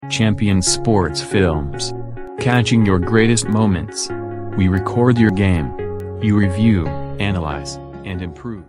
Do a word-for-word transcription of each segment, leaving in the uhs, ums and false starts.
Champion Sports Films. Catching your greatest moments. We record your game. You review, analyze, and improve.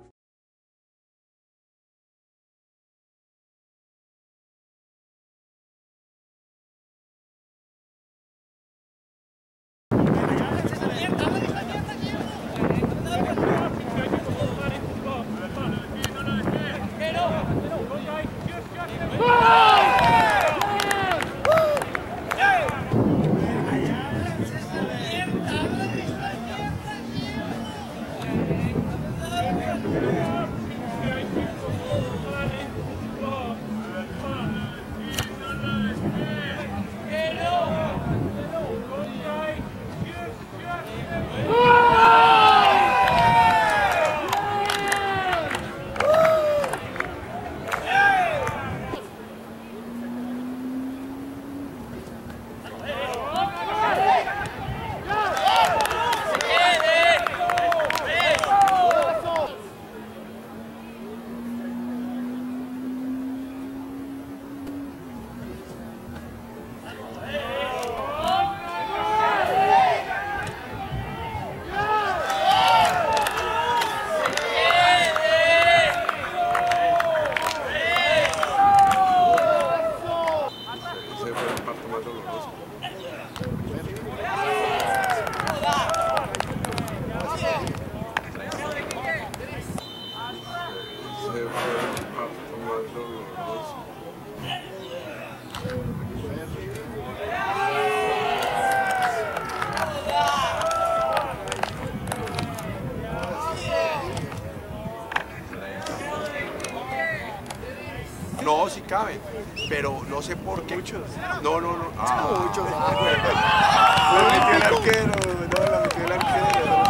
No, sí caben, pero no sé por qué. Muchos. No, no, no. Ah. Muchos. La metió el arquero, no, la metió el arquero.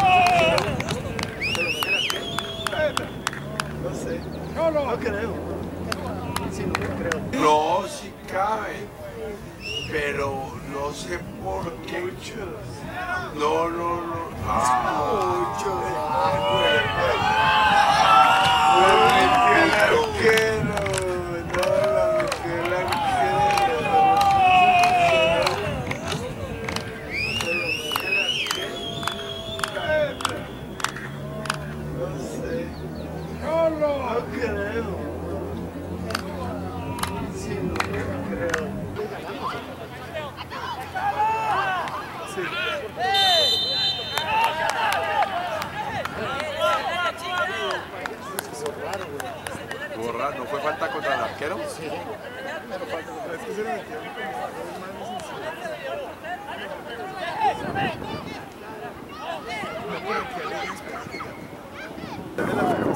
No sé. No, no. No creo. Sí, no creo. No, sí caben, pero no sé por qué. Muchos. No, no, no. Ah. Muchos. La metió el arquero. No creo. Sí, no creo. Sí. Estuvo raro, ¿no fue falta contra el arquero? Sí. Pero falta contra el arquero. Es que se lo metieron con las dos manos encima.